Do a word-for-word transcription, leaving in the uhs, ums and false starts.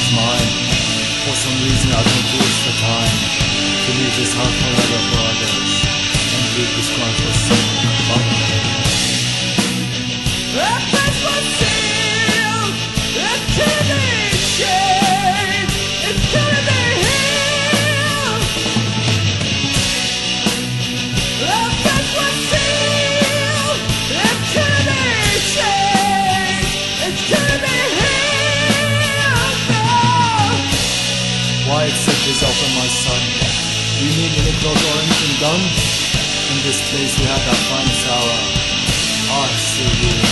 is mine. For some reason I don't feel it's the time to leave this heart forever for others, and leave this ground for someone other. A face was sealed, it's killing me shame, it's killing me here. A face was sealed, it's killing me shame, it's killing me here now. Why accept this offer, my son? You need any clothes or anything done? In this place we have that finest hour. I see you.